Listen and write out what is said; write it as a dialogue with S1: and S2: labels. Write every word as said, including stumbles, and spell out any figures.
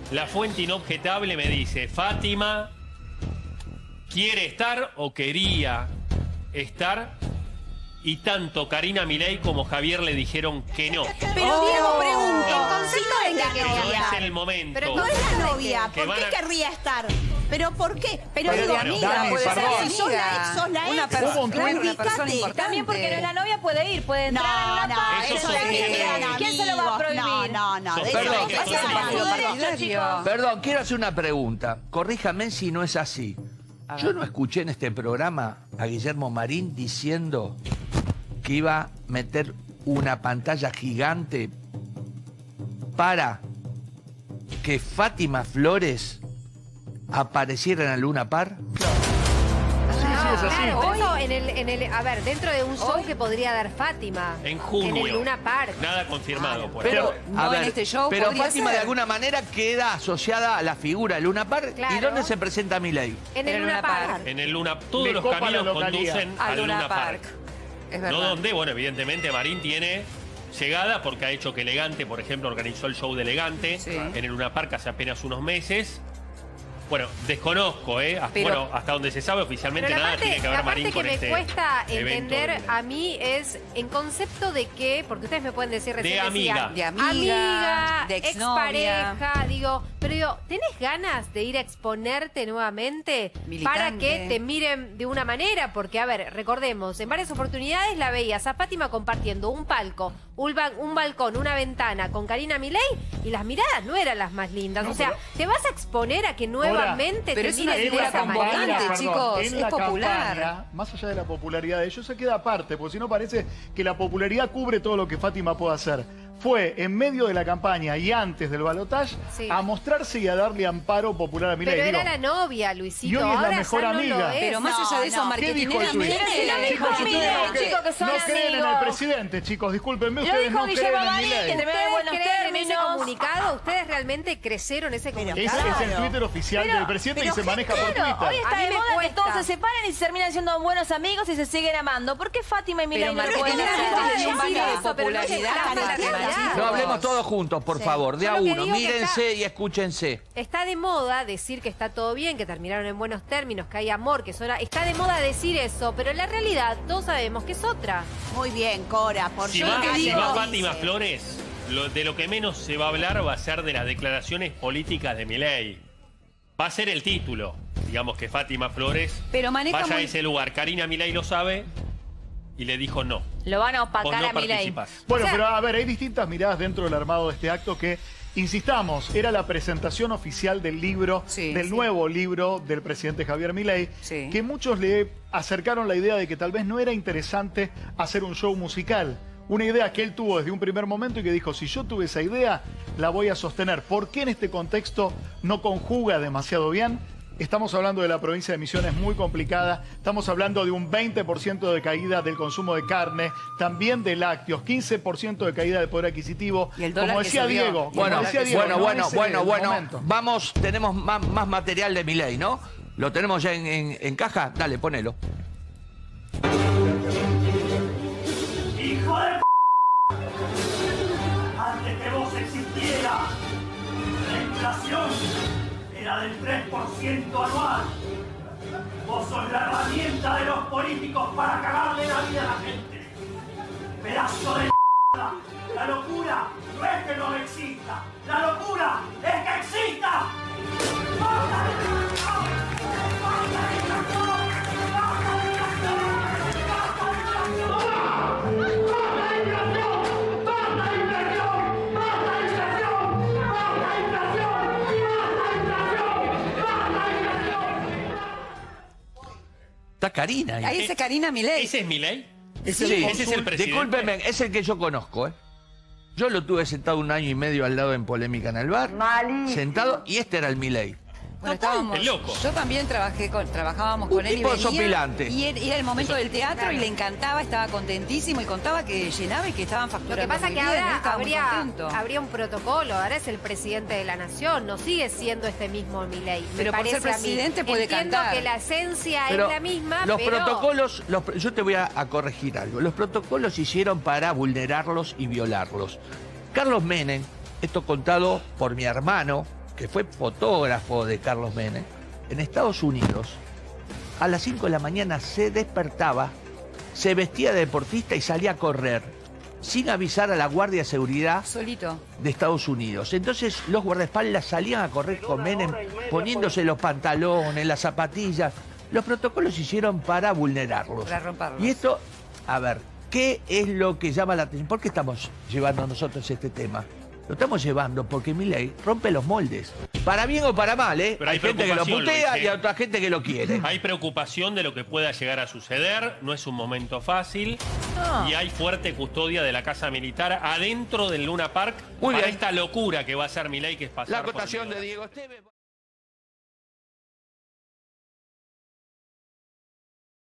S1: La fuente inobjetable me dice, Fátima quiere estar o quería estar, y tanto Karina Milei como Javier le dijeron que no.
S2: Pero
S3: oh,
S2: Diego, pregunto,
S3: el concepto
S2: si no
S3: de
S2: es la
S3: que
S2: novia.
S1: No es el momento.
S2: Pero no es la novia,
S1: Que
S2: ¿por qué
S1: van a-
S2: querría estar? ¿Pero por qué? Pero,
S4: Pero
S2: digo,
S4: de amiga,
S2: Dani,
S4: puede ser
S2: perdón.
S4: de
S2: Si sos la ex, sos la ex.
S3: Una persona,
S4: Hubo un tuit,
S3: una persona
S2: ubicate.
S3: importante.
S5: También porque no es la novia, puede ir, puede entrar
S2: No,
S5: en una
S2: no,
S5: par.
S1: eso
S2: eso
S1: sí
S2: de que
S1: que-
S2: sean
S5: ¿Quién se lo va a
S2: amigos?
S5: prohibir?
S2: No, no, no. de
S1: Perdón,
S2: eso
S1: que
S2: hay
S1: eso
S2: que
S1: sí.
S2: hacer
S5: Su derecho,
S3: Partidario.
S5: chicos.
S4: Perdón, quiero hacer una pregunta. Corríjame si no es así. Yo no escuché en este programa a Guillermo Marín diciendo que iba a meter una pantalla gigante para que Fátima Flores apareciera en la Luna Par.
S5: No,
S6: es así.
S5: claro,
S6: Hoy-
S5: eso en el, en el, a ver, dentro de un show que podría dar Fátima.
S1: En junio.
S5: En el Luna Park.
S1: Nada confirmado por ahí.
S4: Pero,
S3: No
S4: a
S3: en
S4: ver,
S3: este show,
S4: pero
S3: podría
S4: Fátima
S3: ser.
S4: de alguna manera queda asociada a la figura de Luna Par. ¿Y
S5: Claro.
S4: dónde se presenta Milei?
S5: En
S3: En
S5: el
S3: el
S5: Luna
S3: Luna
S5: Park.
S3: Park.
S1: En el Luna, todos
S6: Le
S1: los
S6: copa
S1: caminos
S6: la localía.
S1: conducen
S3: Al
S1: al
S3: Luna
S1: Luna
S3: Park.
S1: Park.
S3: Es
S1: No
S3: verdad.
S1: donde, bueno, evidentemente Marín tiene llegada porque ha hecho que Elegante, por ejemplo, organizó el show de Elegante
S3: Sí.
S1: en el Luna Park hace apenas unos meses. Bueno, desconozco, ¿eh? Hasta,
S3: Pero-
S1: bueno, hasta donde se sabe oficialmente
S5: Pero la
S1: nada
S5: parte,
S1: tiene que ver
S5: la
S1: Marín
S5: parte que
S1: con
S5: me
S1: este
S5: cuesta
S1: evento
S5: entender
S1: de-
S5: a mí es en concepto de que, porque ustedes me pueden decir recién
S1: De amiga.
S5: decían,
S3: De amiga, de exnovia.
S5: expareja, digo, pero digo, ¿tenés ganas de ir a exponerte nuevamente
S3: Militante.
S5: para que te miren de una manera? Porque, a ver, recordemos, en varias oportunidades la veías a Fátima compartiendo un palco, un, ba- un balcón, una ventana con Karina Milei y las miradas no eran las más lindas.
S6: No,
S5: o sea,
S6: pero-
S5: ¿te vas a exponer a que nuevamente
S3: pero
S5: te
S3: es una
S5: miren de
S3: figura
S5: esa
S3: convocante,
S5: manera?
S6: Perdón,
S3: chicos,
S6: en
S3: es
S6: la
S3: popular.
S6: campaña, más allá de la popularidad de ellos, se queda aparte, porque si no parece que la popularidad cubre todo lo que Fátima puede hacer. Fue en medio de la campaña y antes del balotaje
S5: Sí.
S6: a mostrarse y a darle amparo popular a Milei.
S5: Pero
S6: Digo,
S5: era la novia, Luisito.
S6: y hoy es la
S5: Ahora
S6: mejor
S5: ya no
S6: amiga.
S5: lo es.
S3: Pero más
S2: No,
S3: allá de eso,
S2: no.
S6: ¿Qué dijo el tuit?
S3: marketingeramente...
S5: Pero si lo dijo
S6: Chicos,
S5: Milei,
S6: ustedes no,
S5: chicos, que son
S6: no creen en el
S5: amigos.
S6: presidente, chicos, discúlpenme,
S5: Lo
S6: ustedes
S5: dijo
S6: no
S5: Guillermo
S6: creen en
S5: Marín, que
S6: Milei.
S5: terminó de
S2: ¿Ustedes
S5: buenos
S2: creen en
S5: términos.
S2: ese
S5: comunicado? ¿Ustedes realmente creyeron ese
S6: Es,
S5: comunicado?
S6: es el Twitter oficial
S5: Pero-
S6: del presidente
S5: pero
S6: y se maneja por
S5: claro,
S6: Twitter.
S5: hoy está
S7: Está
S5: A mí
S7: de
S5: me
S7: moda que
S5: cuesta.
S7: todos se separen y se terminan siendo buenos amigos y se siguen amando. ¿Por qué Fátima y Milei
S3: Pero
S7: no lo pueden
S3: marketingeramente
S7: hacer?
S3: tiene un
S5: decir
S3: baño de
S5: eso, pero no se
S3: popularidad.
S5: trata de
S3: para que
S5: realidad.
S3: la-
S4: No hablemos todos juntos, por
S2: Sí.
S4: favor, de
S5: Yo
S4: a
S5: lo que
S4: uno.
S5: digo que
S4: Mírense
S5: está-
S4: y escúchense.
S5: Está de moda decir que está todo bien, que terminaron en buenos términos, que hay amor, que son... Está de moda decir eso, pero la realidad todos sabemos que es otra.
S2: Muy bien, Cora, por
S1: Si
S2: yo
S1: va,
S2: lo que
S1: si
S2: digo,
S1: va
S2: dice.
S1: Fátima Flores, lo- de lo que menos se va a hablar va a ser de las declaraciones políticas de Milei. Va a ser el título. Digamos que Fátima Flores
S3: Pero maneja
S1: vaya
S3: muy-
S1: a ese lugar. Karina Milei lo sabe y le dijo no.
S7: Lo van a
S1: Vos
S7: opacar
S1: no
S7: a Milei.
S1: participás.
S6: Bueno,
S5: O sea-
S6: pero a ver, hay distintas miradas dentro del armado de este acto que, insistamos, era la presentación oficial del libro,
S3: Sí,
S6: del
S3: sí.
S6: nuevo libro del presidente Javier Milei,
S3: Sí.
S6: que muchos le acercaron la idea de que tal vez no era interesante hacer un show musical. Una idea que él tuvo desde un primer momento y que dijo, si yo tuve esa idea, la voy a sostener. ¿Por qué en este contexto no conjuga demasiado bien? Estamos hablando de la provincia de Misiones muy complicada, estamos hablando de un veinte por ciento de caída del consumo de carne, también de lácteos, quince por ciento de caída del poder adquisitivo.
S3: Y el dólar
S6: Como
S3: que
S6: decía
S3: subió.
S6: Diego,
S3: Y el
S6: como
S4: Bueno,
S6: decía Diego,
S4: bueno,
S6: no
S4: bueno,
S6: es
S4: bueno,
S6: el
S4: bueno.
S6: momento.
S4: Vamos, tenemos más, más material de Milei, ¿no? ¿Lo tenemos ya en, en- en caja? Dale, ponelo.
S8: ¡Hijo de p***! Antes que vos existiera, la inflación era del tres por ciento anual. Vos sos la herramienta de los políticos para cagarle la vida a la gente. Pedazo de mierda. La locura no es que no exista. La locura es que exista. ¡Basta de inflación! ¡Basta de inflación! ¡Basta de inflación! ¡Basta de inflación!
S4: Está Karina ahí.
S3: Ahí dice Karina Milei.
S1: ¿Ese es Milei?
S4: Sí,
S1: ese es el presidente.
S4: Discúlpeme, es el que yo conozco, ¿eh? Yo lo tuve sentado un año y medio al lado en Polémica en el bar. Sentado, y este era el Milei.
S3: Bueno, estábamos,
S1: el loco.
S3: Yo también trabajé con, trabajábamos
S4: Un
S3: con él y
S4: tipo
S3: venía,
S4: sopilante.
S3: y era y era el momento del teatro
S5: Claro.
S3: y le encantaba, estaba contentísimo y contaba que llenaba y que estaban
S5: Lo
S3: facturando
S5: que pasa
S3: muy
S5: que
S3: bien, él
S5: ahora
S3: estaba muy
S5: habría,
S3: contento.
S5: habría un protocolo, ahora es el presidente de la nación, no sigue siendo este mismo Milei. me
S3: Pero por ser
S5: parece a mí.
S3: presidente puede
S5: Entiendo
S3: cantar.
S5: que la esencia
S4: Pero
S5: es la misma,
S4: los
S5: pero...
S4: protocolos, los, yo te voy a, a corregir algo. Los protocolos se hicieron para vulnerarlos y violarlos. Carlos Menem, esto contado por mi hermano, que fue fotógrafo de Carlos Menem, en Estados Unidos, a las cinco de la mañana se despertaba, se vestía de deportista y salía a correr, sin avisar a la Guardia de Seguridad
S3: Solito.
S4: de Estados Unidos. Entonces los guardaespaldas salían a correr con Menem, poniéndose los pantalones, las zapatillas. Los protocolos se hicieron para vulnerarlos.
S3: Para romperlos.
S4: Y esto, a ver, ¿qué es lo que llama la atención? ¿Por qué estamos llevando nosotros este tema? Lo estamos llevando porque Milei rompe los moldes. Para bien o para mal, ¿eh?
S1: Pero
S4: hay,
S1: hay
S4: gente que lo
S1: preocupación,
S4: putea
S1: Luis,
S4: y
S1: ¿eh?
S4: otra gente que lo quiere.
S1: Hay preocupación de lo que pueda llegar a suceder, no es un momento fácil
S7: No.
S1: y hay fuerte custodia de la Casa Militar adentro del Luna Park
S4: Muy
S1: para
S4: bien.
S1: esta locura que va a hacer Milei, que es pasar
S4: La
S1: por
S4: acotación
S1: Milei.
S4: de Diego Esteves.